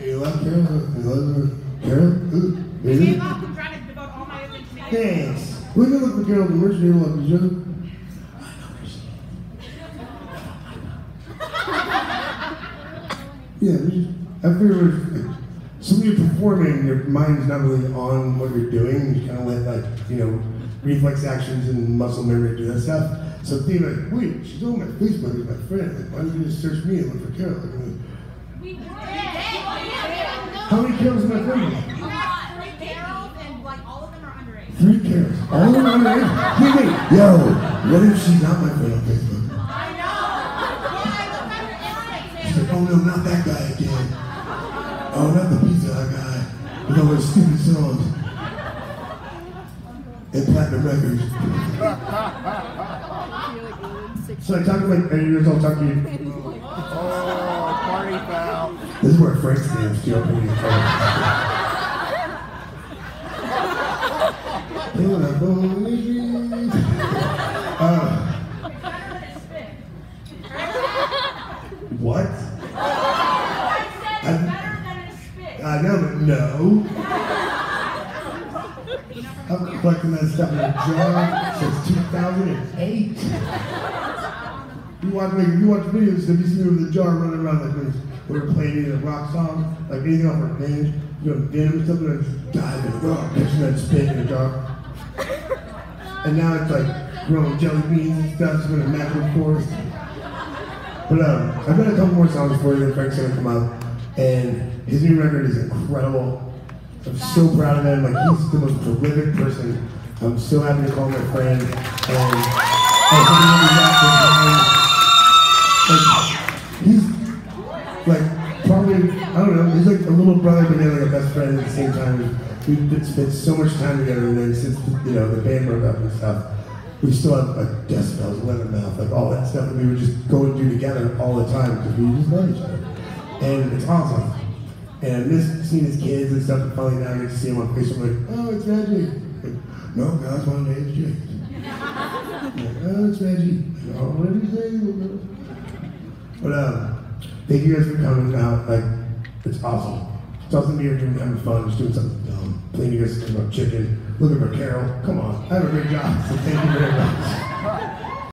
You love Carol? You love Carol? Really? I'm trying to devote all my attention to Thanks. We're gonna look for Carol the merch table up the show. Yeah, I figure so when you're performing, your mind's not really on what you're doing. You kind of let, like, you know, reflex actions and muscle memory do that stuff. So being like, wait, she's on my Facebook as my friend. Like, why don't you just search me and look for Carol? Like, how many Carols in my family? 3 Carols, and like all of them are underage. 3 Carols. All of them are underage? Wait. Yo, what if she's not my friend on Facebook? I know. She's like, oh no, not that guy again. Oh, not the pizza guy. With all those stupid songs. And platinum records. So I talk like, and you're all talking. Oh, party foul. This is where Frank stands, too. I'm putting it What? I know, but no. I'm collecting that stuff in a jar since 2008. You watch videos, have you seen me with a jar running around like when we were playing a rock song, like anything off our band, you know, Venom or something, and just dive in the rock, catching that spin in the jar. And now it's like growing jelly beans and stuff, it's been a magical forest. But I've got a couple more songs for you that Frank's gonna come out, and his new record is incredible. I'm so proud of him. Like, he's the most prolific person. I'm so happy to call him my friend. And he's like probably, I don't know, he's like a little brother but then like a best friend at the same time. We've spent so much time together, and then since, you know, the band broke up and stuff, we still have like decibels, Leathermouth, like all that stuff that we would just go and do together all the time because we just love each other. And it's awesome. And I miss seeing his kids and stuff, and finally now I get to see him on Facebook. I'm like, oh, it's Reggie. Like, no, guys, my name's Jake. Like, oh, it's Reggie. Oh, what did he say? But thank you guys for coming out. Like, it's awesome. It's awesome to be here doing, having fun, just doing something dumb. Playing you guys about chicken, looking for Carol. Come on, I have a great job, so thank you very much.